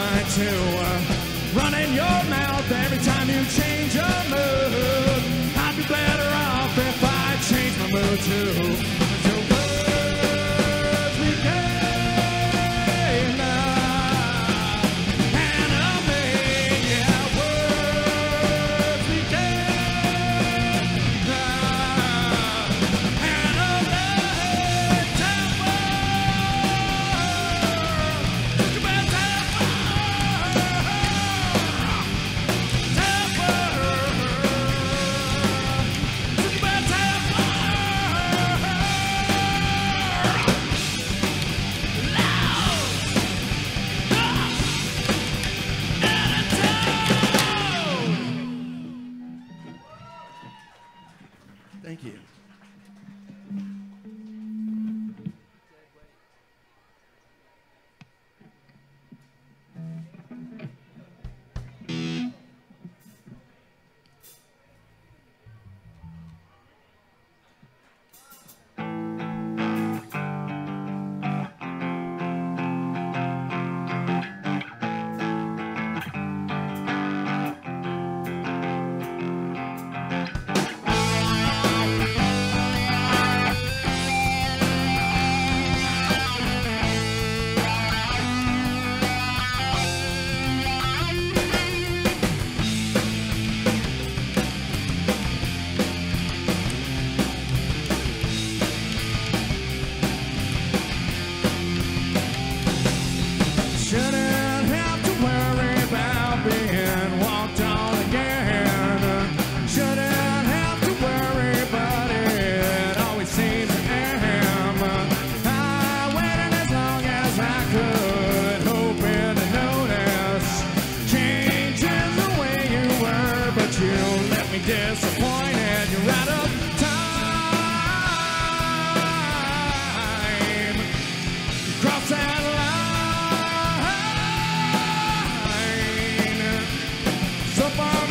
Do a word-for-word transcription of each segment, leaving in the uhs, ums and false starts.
mine too. Running your mouth every time you change your mood. I'd be better off if I changed my mood too. So words we gave now, enemy, yeah, words we gave now, enemy, temper, you better temper, temper, you better temper. Thank you. Shouldn't have to worry about being walked on again. Shouldn't have to worry, but it always seems to am. I waited as long as I could, hoping to notice changes the way you were, but you left me disappointed. You're out of time. You crossed that line. So far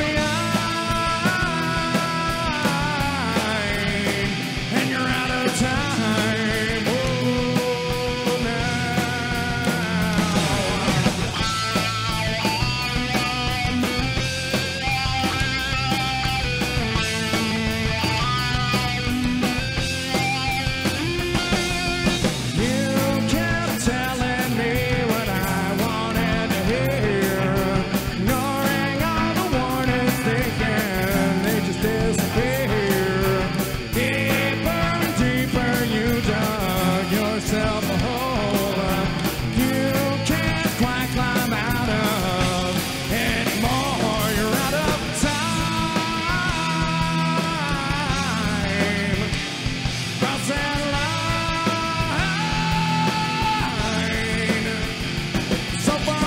behind, and you're out of time. Oh, you kept telling me what I wanted to hear, ignoring all the warnings, thinking they just disappear. Deeper and deeper you dug yourself a hole you can't quite climb out of anymore. You're out of time. Cross that line. So far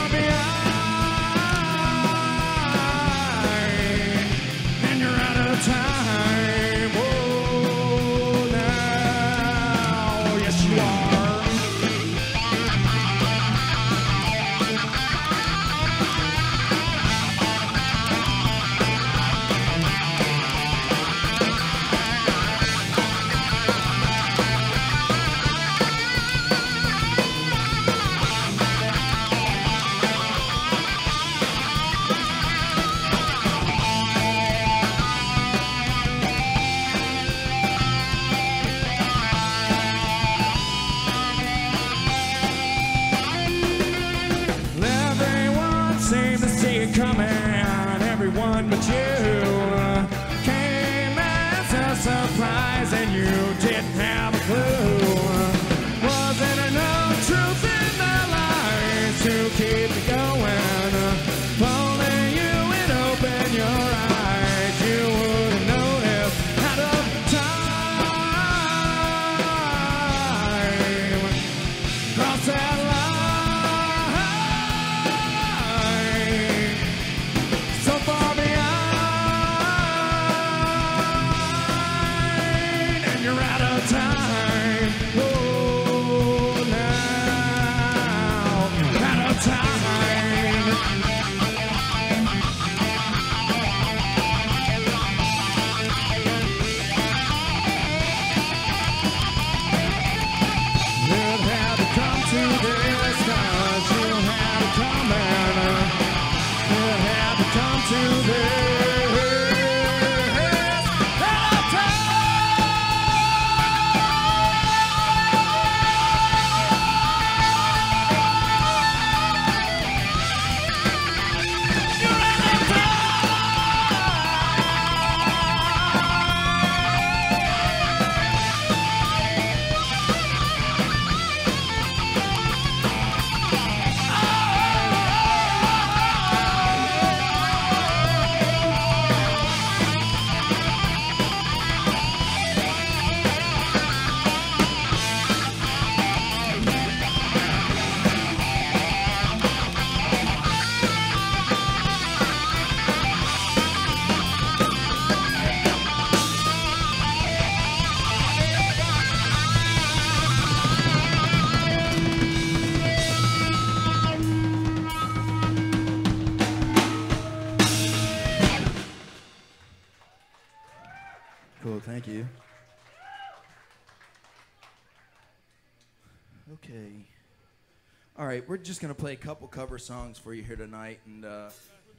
behind, and you're out of time. Oh, now, yes you are. Everyone seemed to see it coming, everyone but you. Came as a surprise and you didn't have a clue. Wasn't enough truth in the lies to keep me going. If only you would open your eyes, you would have noticed out of time. Cross that line. So far behind. thank you. Okay. All right, we're just going to play a couple cover songs for you here tonight. And uh,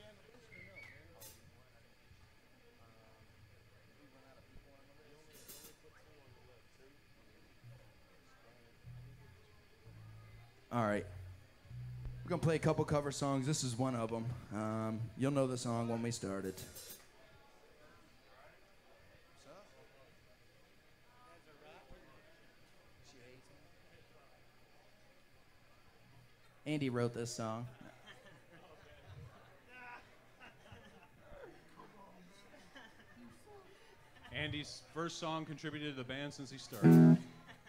all right. We're going to play a couple cover songs. This is one of them. Um, you'll know the song when we start it. Andy wrote this song. Andy's first song contributed to the band since he started.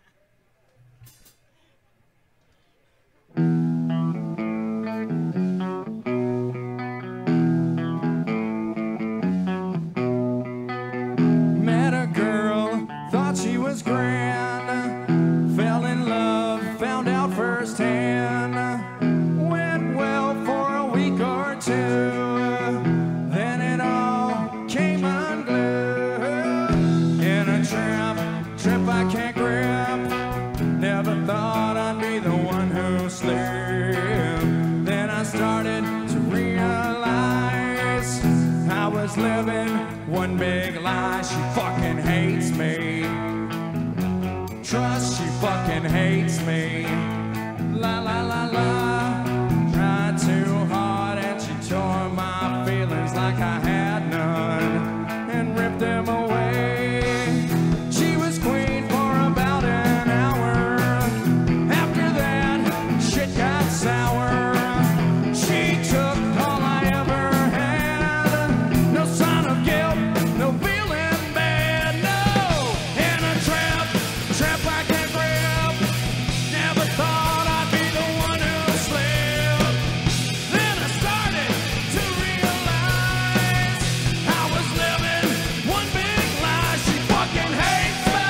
Met a girl, thought she was grand, fell in love, found out firsthand, went well for a week or two, then it all came unglued. In a trap, trip I can't grip, never thought I'd be the one who slipped. Then I started to realize I was living one big lie. She fucking hates me. Trust, she fucking hates me. La la la la. Tried too hard and she tore my feelings like I had none and ripped them away. She was queen for about an hour. After that, shit got sour. She took all I ever had. No sign of guilt, no feeling bad, no. In a trap, trap I can't grip. Never thought I'd be the one who slipped. Then I started to realize I was living one big lie. She fucking hates me.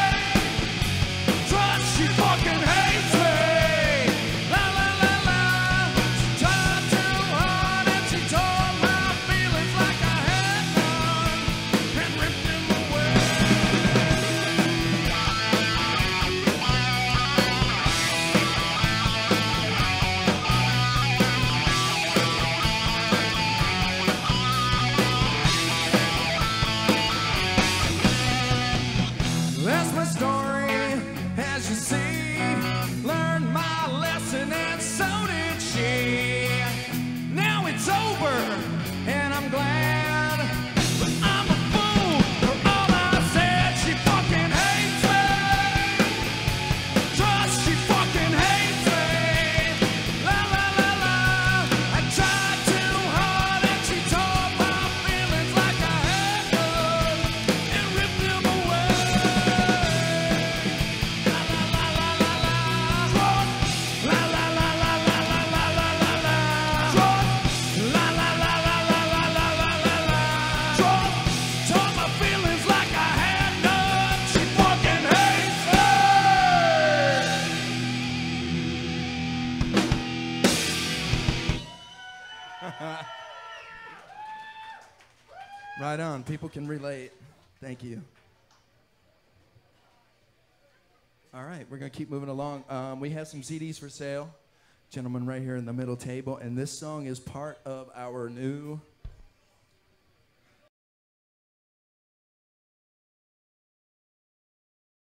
Trust, she fucking hates me. La la la la. She tried too hard and she tore my feelings like I had none and ripped them away. That's my story, as you see. Learned my lesson and so did she. Now it's over and I'm glad, but I'm a fool for all I said. She fucking hates me. Trust, she fucking hates me. La la la la. I tried too hard and she tore my feelings like I had none and ripped them away. La la la la la la. La la la la la la la la la la. La la la la la la la la la la. Tore my feelings like I had none. She fucking hates me. Right on. People can relate. Thank you. All right, we're going to keep moving along. Um, we have some C Ds for sale. Gentleman right here in the middle table. And this song is part of our new